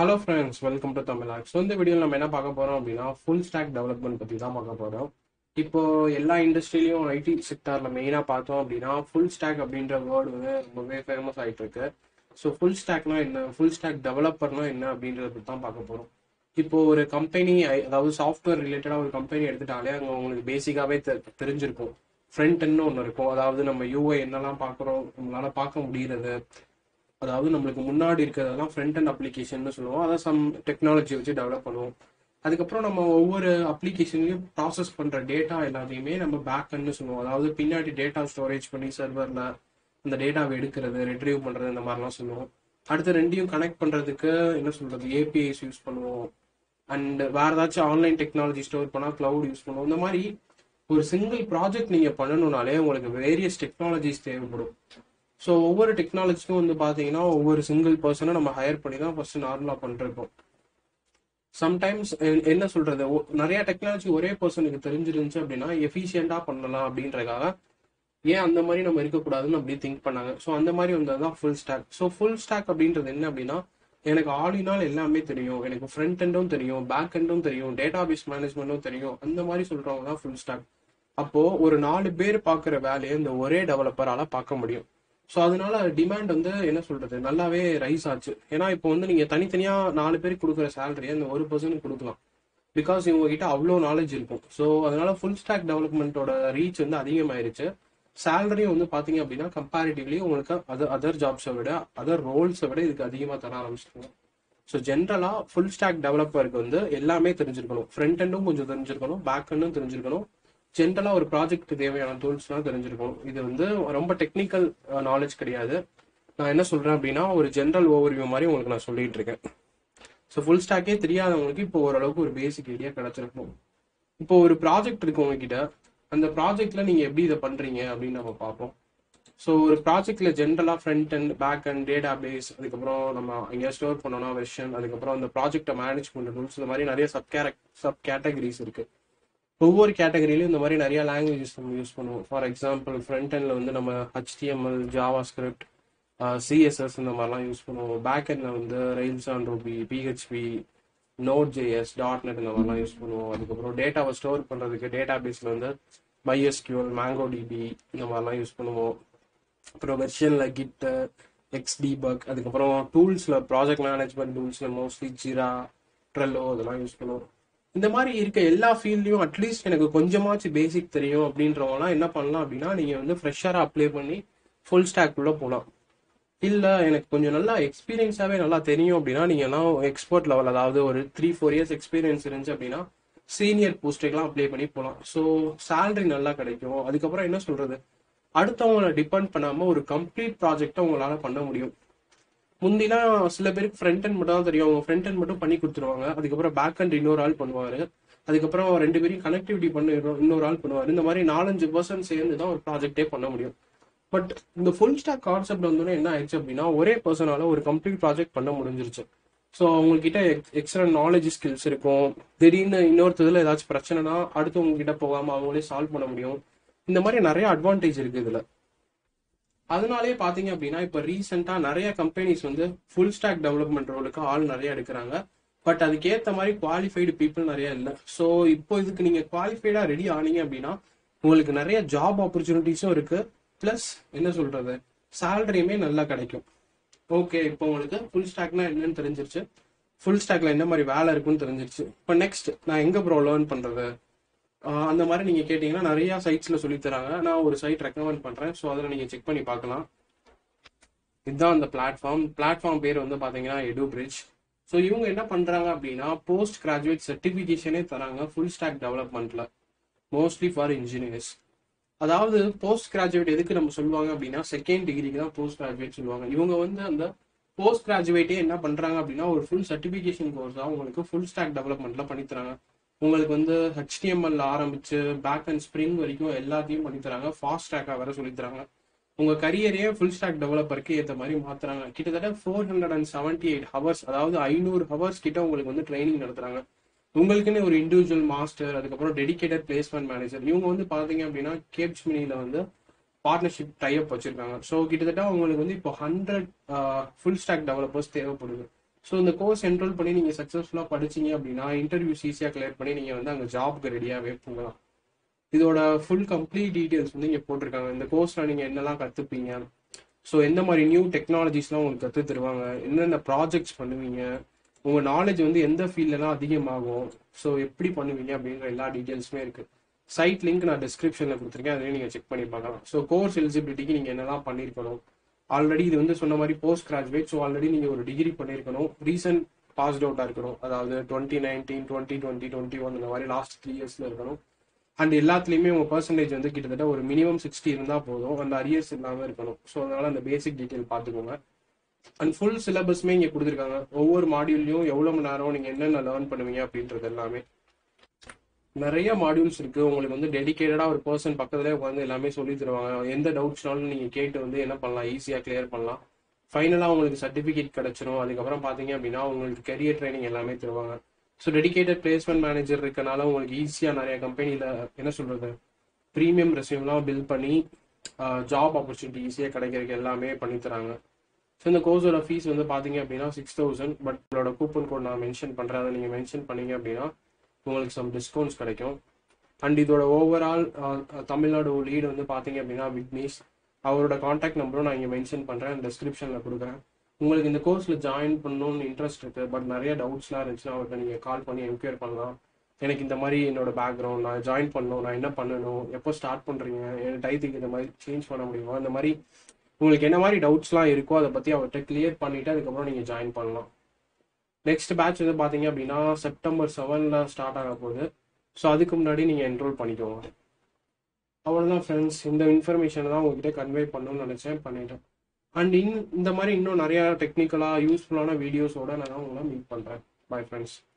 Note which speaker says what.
Speaker 1: Hello friends, welcome to Tamil Nadu. So இந்த வீடியோவில் நம்ம என்ன பார்க்க போகிறோம் அப்படின்னா ஃபுல் ஸ்டாக் டெவலப்மெண்ட் பற்றி தான் பார்க்க போகிறோம். இப்போ எல்லா இண்டஸ்ட்ரியிலையும் ஐடி செக்டாரில் மெயினாக பார்த்தோம் அப்படின்னா ஃபுல் ஸ்டாக் அப்படின்ற வேர்டு வந்து ரொம்பவே ஃபேமஸ் ஆகிட்டு இருக்கு. ஸோ ஃபுல் ஸ்டாக்னா என்ன, ஃபுல் ஸ்டாக் டெவலப்பர்னா என்ன அப்படின்றத பற்றி தான் பார்க்க போகிறோம். இப்போ ஒரு கம்பெனி, அதாவது சாஃப்ட்வேர் ரிலேட்டடாக ஒரு கம்பெனி எடுத்துட்டாலே அங்கே உங்களுக்கு பேசிக்காகவே தெரிஞ்சிருக்கும். ஃப்ரண்ட் எண்ட்னு ஒன்று இருக்கும், அதாவது நம்ம யூஐ என்னெல்லாம் பார்க்குறோம், நம்மளால பார்க்க முடிகிறது, அதாவது நம்மளுக்கு முன்னாடி இருக்கிறதெல்லாம் ஃப்ரண்ட் அண்ட் அப்ளிகேஷன் சொல்லுவோம். அதை சம் டெக்னாலஜி வச்சு டெவலப் பண்ணுவோம். அதுக்கப்புறம் நம்ம ஒவ்வொரு அப்ளிகேஷன்லையும் ப்ராசஸ் பண்ணுற டேட்டா எல்லாத்தையுமே நம்ம பேக் எண்ட்னு சொல்லுவோம். அதாவது பின்னாடி டேட்டா ஸ்டோரேஜ் பண்ணி சர்வரில் அந்த டேட்டாவை எடுக்கிறது, ரெட்ரீவ் பண்ணுறது, இந்த மாதிரிலாம் சொல்லுவோம். அடுத்து ரெண்டையும் கனெக்ட் பண்ணுறதுக்கு என்ன சொல்கிறது, ஏபிஐஸ் யூஸ் பண்ணுவோம். அண்ட் வேறு ஏதாச்சும் ஆன்லைன் டெக்னாலஜி ஸ்டோர் பண்ணால் க்ளவுட் யூஸ் பண்ணுவோம். இந்த மாதிரி ஒரு சிங்கிள் ப்ராஜெக்ட் நீங்கள் பண்ணணும்னாலே உங்களுக்கு வேரியஸ் டெக்னாலஜிஸ் தேவைப்படும். ஸோ ஒவ்வொரு டெக்னாலஜிக்கும் வந்து பார்த்தீங்கன்னா ஒவ்வொரு சிங்கிள் பர்சனை நம்ம ஹையர் பண்ணி தான் ஃபர்ஸ்ட் நார்மலாக பண்ணிருக்கோம். சம்டைம்ஸ் என்ன சொல்றது, நிறைய டெக்னாலஜி ஒரே பர்சனுக்கு தெரிஞ்சிருந்துச்சு அப்படின்னா எஃபிஷியண்டாக பண்ணலாம் அப்படின்றதுக்காக ஏன் அந்த மாதிரி நம்ம இருக்கக்கூடாதுன்னு அப்படி திங்க் பண்ணாங்க. ஸோ அந்த மாதிரி வந்தது தான் full stack. So full stack அப்படின்றது என்ன அப்படின்னா, எனக்கு ஆல் இன் ஆல் எல்லாமே தெரியும், எனக்கு ஃப்ரண்ட் எண்டும் தெரியும், பேக் எண்டும் தெரியும், டேட்டாபேஸ் மேனேஜ்மெண்ட்டும் தெரியும், அந்த மாதிரி சொல்றவங்க தான் ஃபுல் ஸ்டாக். அப்போ ஒரு 4 பேர் பார்க்குற வேலையை இந்த ஒரே டெவலப்பரால பார்க்க முடியும். ஸோ அதனால டிமாண்ட் வந்து என்ன சொல்றது, நல்லாவே ரைஸ் ஆச்சு. ஏன்னா இப்போ வந்து நீங்க தனித்தனியா 4 பேருக்கு கொடுக்குற சேலரியை இந்த ஒரு பர்சனுக்கு கொடுக்கலாம். பிகாஸ் இவங்க கிட்ட அவ்வளோ நாலேஜ் இருக்கும். ஸோ அதனால ஃபுல் ஸ்டாக் டெவலப்மெண்ட்டோட ரீச் வந்து அதிகமாயிருச்சு. சேலரியும் வந்து பாத்தீங்க அப்படின்னா கம்பேரிட்டிவ்லி உங்களுக்கு அதர் ஜாப்ஸை விட, அதர் ரோல்ஸை விட இதுக்கு அதிகமாக தர ஆரம்பிச்சிருக்காங்க. ஸோ ஜென்ரலா ஃபுல் ஸ்டாக் டெவலப்பருக்கு வந்து எல்லாமே தெரிஞ்சிருக்கணும். ஃப்ரண்ட் எண்டும் கொஞ்சம் தெரிஞ்சிருக்கணும், பேக் எண்டும் தெரிஞ்சிருக்கணும், ஜென்ரலா ஒரு ப்ராஜெக்ட் தேவையான டூல்ஸ்லாம் தெரிஞ்சிருக்கணும். இது வந்து ரொம்ப டெக்னிக்கல் நாலேஜ் கிடையாது. நான் என்ன சொல்றேன் அப்படின்னா ஒரு ஜென்ரல் ஓவர்வியூ மாதிரி உங்களுக்கு நான் சொல்லிட்டு இருக்கேன். ஸோ ஃபுல் ஸ்டாக்கே தெரியாதவங்களுக்கு இப்போ ஓரளவுக்கு ஒரு பேசிக் ஐடியா கிடைச்சிருக்கும். இப்போ ஒரு ப்ராஜெக்ட் இருக்கு உங்ககிட்ட, அந்த ப்ராஜெக்ட்ல நீங்க எப்படி இதை பண்றீங்க அப்படின்னு நம்ம பார்ப்போம். ஸோ ஒரு ப்ராஜெக்ட்ல ஜென்ரலா front and back and database, அதுக்கப்புறம் நம்ம எங்கேயா ஸ்டோர் பண்ணோம்னா வெர்ஷன், அதுக்கப்புறம் அந்த ப்ராஜெக்டை மேனேஜ் பண்ற டூல்ஸ், இந்த மாதிரி நிறைய சப் கேட்டகரிஸ் இருக்கு. ஒவ்வொரு கேட்டகரியிலும் இந்த மாதிரி நிறைய லாங்குவேஜஸ் நம்ம யூஸ் பண்ணுவோம். ஃபார் எக்ஸாம்பிள் ஃப்ரண்ட் எண்ட்ல வந்து நம்ம HTML, ஜாவா ஸ்கிரிப்ட், CSS இந்த மாதிரிலாம் யூஸ் பண்ணுவோம். பேக் எண்ட்ல வந்து Rails on Ruby, PHP, Node.js, .NET இந்த மாதிரிலாம் யூஸ் பண்ணுவோம். அதுக்கப்புறம் டேட்டாவை ஸ்டோர் பண்றதுக்கு டேட்டா பேஸ்ல வந்து MySQL, MongoDB இந்த மாதிரிலாம் யூஸ் பண்ணுவோம். அப்புறம் வெர்ஷன்ல கிட், XDebug, அதுக்கப்புறம் டூல்ஸ்ல ப்ராஜெக்ட் மேனேஜ்மெண்ட் டூல்ஸ்ல மோஸ்ட்லி ஜிரா, ட்ரெல்லோ இதெல்லாம் யூஸ் பண்ணுவோம். இந்த மாதிரி இருக்க எல்லா ஃபீல்ட்லயும் அட்லீஸ்ட் எனக்கு கொஞ்சமாச்சும் பேசிக் தெரியும் அப்படின்றவங்கன்னா என்ன பண்ணலாம் அப்படின்னா, நீங்க வந்து ஃப்ரெஷரா அப்ளை பண்ணி ஃபுல் ஸ்டாக் உள்ள போகலாம். இல்ல எனக்கு கொஞ்சம் நல்லா எக்ஸ்பீரியன்ஸாவே நல்லா தெரியும் அப்படின்னா நீங்க எக்ஸ்பர்ட் லெவல், அதாவது ஒரு 3-4 இயர்ஸ் எக்ஸ்பீரியன்ஸ் இருந்துச்சு அப்படின்னா சீனியர் போஸ்ட்டுக்கெல்லாம் அப்ளை பண்ணி போகலாம். ஸோ சேலரி நல்லா கிடைக்கும். அதுக்கப்புறம் என்ன சொல்றது, அடுத்தவங்களை டிபெண்ட் பண்ணாம ஒரு கம்ப்ளீட் ப்ராஜெக்டை உங்களால பண்ண முடியும். முந்திலாம் சில பேருக்கு ஃப்ரண்ட் அண்ட் மட்டும் தான் தெரியும், அவங்க ஃப்ரண்ட் அண்ட் மட்டும் பண்ணி கொடுத்துருவாங்க. அதுக்கப்புறம் பேக் அண்ட் இன்னொரு ஆள் பண்ணுவாரு. அதுக்கப்புறம் 2 பேரையும் கனெக்டிவிட்டி பண்ணி இன்னொரு ஆள் பண்ணுவாரு. இந்த மாதிரி 4-5 பர்சன் சேர்ந்து தான் ஒரு ப்ராஜெக்டே பண்ண முடியும். பட் இந்த ஃபுல் ஸ்டாக் கான்செப்ட் வந்தோடனே என்ன ஆயிடுச்சு அப்படின்னா, ஒரே பர்சனால ஒரு கம்ப்ளீட் ப்ராஜெக்ட் பண்ண முடிஞ்சிருச்சு. ஸோ அவங்ககிட்ட எக்ஸ்ட்ரா நாலேஜ் ஸ்கில்ஸ் இருக்கும். திடீர்னு இன்னொருத்ததுல ஏதாச்சும் பிரச்சனைனா அடுத்தவங்க கிட்ட போகாம அவங்களே சால்வ் பண்ண முடியும். இந்த மாதிரி நிறைய அட்வான்டேஜ் இருக்கு இதுல. அதனாலே பாத்தீங்க அப்படின்னா இப்ப ரீசெண்டா நிறைய கம்பெனிஸ் வந்து ஃபுல் ஸ்டாக் டெவலப்மெண்ட் ரோலுக்கு ஆள் நிறைய எடுக்கிறாங்க. பட் அதுக்கேற்ற மாதிரி குவாலிஃபைடு பீப்புள் நிறைய இல்லை. ஸோ இப்போ இதுக்கு நீங்க குவாலிஃபைடா ரெடி ஆனீங்க அப்படின்னா உங்களுக்கு நிறைய ஜாப் ஆப்பர்ச்சுனிட்டிஸும் இருக்கு. பிளஸ் என்ன சொல்றது, சேலரியுமே நல்லா கிடைக்கும். ஓகே, இப்போ உங்களுக்கு ஃபுல் ஸ்டாக்னா என்னன்னு தெரிஞ்சிருச்சு, ஃபுல் ஸ்டாக்ல என்ன மாதிரி வேலை இருக்குன்னு தெரிஞ்சிருச்சு. இப்போ நெக்ஸ்ட் நான் எங்க ப்ரோ லேர்ன் பண்றது, அந்த மாதிரி நீங்க கேட்டீங்கன்னா நிறைய சைட்ஸ்ல சொல்லி தராங்க. நான் ஒரு சைட் ரெக்கமெண்ட் பண்றேன். ஸோ அதில் நீங்க செக் பண்ணி பார்க்கலாம். இதுதான் அந்த பிளாட்ஃபார்ம் பேர் வந்து பாத்தீங்கன்னா EduBridge. ஸோ இவங்க என்ன பண்றாங்க அப்படின்னா போஸ்ட் கிராஜுவேட் சர்டிபிகேஷனே தராங்க ஃபுல் ஸ்டாக் டெவலப்மெண்ட்ல, மோஸ்ட்லி ஃபார் இன்ஜினியர்ஸ். அதாவது போஸ்ட் கிராஜுவேட் எதுக்கு நம்ம சொல்லுவாங்க அப்படின்னா செகண்ட் டிகிரிக்கு தான் போஸ்ட் கிராஜுவேட் சொல்லுவாங்க. இவங்க வந்து அந்த போஸ்ட் கிராஜுவேட்டே என்ன பண்றாங்க அப்படின்னா ஒரு ஃபுல் சர்டிபிகேஷன் கோர்ஸ் தான் உங்களுக்கு ஃபுல் ஸ்டாக் டெவலப்மெண்ட்ல பண்ணித்தராங்க. உங்களுக்கு வந்து HTML ஆரம்பிச்சு பேக் அண்ட் ஸ்ப்ரிங் வரைக்கும் எல்லாத்தையும் பண்ணித்தராங்க. ஃபாஸ்ட் ட்ராக்கா வேற சொல்லித்தராங்க. உங்க கரியரையே ஃபுல் ஸ்டாக் டெவலப்பருக்கு ஏற்ற மாதிரி மாத்துறாங்க. கிட்டத்தட்ட 478 ஹவர்ஸ், அதாவது 500 ஹவர்ஸ் கிட்ட உங்களுக்கு வந்து ட்ரைனிங் நடத்துறாங்க. உங்களுக்குன்னு ஒரு இண்டிவிஜுவல் மாஸ்டர், அதுக்கப்புறம் டெடிகேட்டட் பிளேஸ்மெண்ட் மேனேஜர். இவங்க வந்து பாத்தீங்க அப்படின்னா கேப்ஜெமினில வந்து பார்ட்னர்ஷிப் டைப் வச்சிருக்காங்க. ஸோ கிட்டத்தட்ட உங்களுக்கு வந்து இப்போ 100 ஃபுல் ஸ்டாக் டெவலப்பர்ஸ் தேவைப்படுது. ஸோ இந்த கோர்ஸ் என்ரோல் பண்ணி நீங்கள் சக்ஸஸ்ஃபுல்லாக படிச்சீங்க அப்படின்னா இன்டர்வியூஸ் ஈஸியாக கிளியர் பண்ணி நீங்கள் வந்து அங்கே ஜாப்க்கு ரெடியாகவே போகலாம். இதோட ஃபுல் கம்ப்ளீட் டீட்டெயில்ஸ் வந்து இங்கே போட்டிருக்காங்க. இந்த கோர்ஸில் நீங்கள் என்னெல்லாம் கற்றுப்பீங்க, ஸோ எந்த மாதிரி நியூ டெக்னாலஜிஸ்லாம் உங்களுக்கு கற்று தருவாங்க, என்னென்ன ப்ராஜெக்ட்ஸ் பண்ணுவீங்க, உங்கள் நாலேஜ் வந்து எந்த ஃபீல்டெல்லாம் அதிகமாகும், ஸோ எப்படி பண்ணுவீங்க அப்படின்ற எல்லா டீட்டெயில்ஸுமே இருக்குது. சைட் லிங்க் நான் டிஸ்கிரிப்ஷனில் கொடுத்துருக்கேன், அதையும் நீங்கள் செக் பண்ணி பார்க்கலாம். ஸோ கோர்ஸ் எலிஜிபிலிட்டிக்கு நீங்கள் என்னெல்லாம் பண்ணியிருக்கணும், ஆல்ரெடி இது வந்து சொன்ன மாதிரி போஸ்ட் கிராஜுவேட், ஸோ ஆல்ரெடி நீங்கள் ஒரு டிகிரி பண்ணியிருக்கணும், ரீசன்ட் பாஸ்ட் அவுட்டாக இருக்கணும், அதாவது 2019, 2020, 2021 இந்த மாதிரி லாஸ்ட் 3 இயர்ஸில் இருக்கணும். அண்ட் எல்லாத்துலேயுமே உங்கள் பர்சன்டேஜ் வந்து கிட்டத்தட்ட ஒரு மினிமம் 60 இருந்தால் போதும், அந்த அரியர்ஸ் இல்லாமல் இருக்கணும். ஸோ அதனால் அந்த பேசிக் டீட்டெயில் பார்த்துக்கோங்க. அண்ட் ஃபுல் சிலபஸ்மே இங்கே கொடுத்துருக்காங்க. ஒவ்வொரு மாடியூல்லையும் எவ்வளோ மணி நேரம் நீங்கள் என்னென்ன லேர்ன் பண்ணுவீங்க அப்படின்றது எல்லாமே நிறைய மாடியூல்ஸ் இருக்குது. உங்களுக்கு வந்து டெடிகேட்டடாக ஒரு பர்சன் பக்கத்துலேயே உட்காந்து எல்லாமே சொல்லி தருவாங்க. எந்த டவுட்ஸ்னாலும் நீங்கள் கேட்டு வந்து என்ன பண்ணலாம், ஈஸியாக கிளியர் பண்ணலாம். ஃபைனலாக உங்களுக்கு சர்டிஃபிகேட் கிடச்சிரும். அதுக்கப்புறம் பார்த்தீங்க அப்படின்னா உங்களுக்கு கெரியர் ட்ரைனிங் எல்லாமே தருவாங்க. ஸோ டெடிகேட்டட் பிளேஸ்மெண்ட் மேனேஜர் இருக்கனால உங்களுக்கு ஈஸியாக நிறைய கம்பெனியில் என்ன சொல்கிறது ப்ரீமியம் ரெஸ்யூம்லாம் பில்ட் பண்ணி ஜாப் ஆப்பர்ச்சுனிட்டி ஈஸியாக கிடைக்கிறதுக்கு எல்லாமே பண்ணித்தராங்க. ஸோ இந்த கோர்ஸோட ஃபீஸ் வந்து பார்த்தீங்க அப்படின்னா 6000. பட் உங்களோட கூப்பன் கோட் நான் மென்ஷன் பண்ணுறேன், அதை நீங்கள் மென்ஷன் பண்ணீங்க அப்படின்னா உங்களுக்கு சம் டிஸ்கவுண்ட்ஸ் கிடைக்கும். அண்ட் இதோட ஓவரால் தமிழ்நாடு லீடு வந்து பார்த்தீங்க அப்படின்னா விக்னேஷ், அவரோட காண்டாக்ட் நம்பரும் நான் இங்கே மென்ஷன் பண்ணுறேன், டிஸ்கிரிப்ஷனில் கொடுக்குறேன். உங்களுக்கு இந்த கோர்ஸில் ஜாயின் பண்ணணும்னு இன்ட்ரெஸ்ட் இருக்குது, பட் நிறைய டவுட்ஸ்லாம் இருந்துச்சுன்னா அவர்கிட்ட நீங்கள் கால் பண்ணி என்கொயர் பண்ணலாம். எனக்கு இந்த மாதிரி என்னோட பேக்ரவுண்ட், நான் ஜாயின் பண்ணணும், நான் என்ன பண்ணணும், எப்போ ஸ்டார்ட் பண்ணுறீங்க, என் டைத்துக்கு இந்த மாதிரி சேஞ்ச் பண்ண முடியுமா, இந்த மாதிரி உங்களுக்கு என்ன மாதிரி டவுட்ஸ்லாம் இருக்கோ அதை பற்றி அவர்கிட்ட கிளியர் பண்ணிவிட்டு அதுக்கப்புறம் நீங்கள் ஜாயின் பண்ணலாம். நெக்ஸ்ட் பேட்ச் வந்து பார்த்தீங்க அப்படின்னா செப்டம்பர் 7 ஸ்டார்ட் ஆக போகுது. ஸோ அதுக்கு முன்னாடி நீங்கள் என்ரோல் பண்ணிக்கோங்க. அவ்வளோதான் ஃப்ரெண்ட்ஸ், இந்த இன்ஃபர்மேஷனை தான் உங்ககிட்ட கன்வே பண்ணணும்னு நினச்சேன், பண்ணிட்டேன். அண்ட் இந்த மாதிரி இன்னும் நிறையா டெக்னிக்கலாக யூஸ்ஃபுல்லான வீடியோஸோட நான் உங்களை மீட் பண்ணுறேன். Bye friends.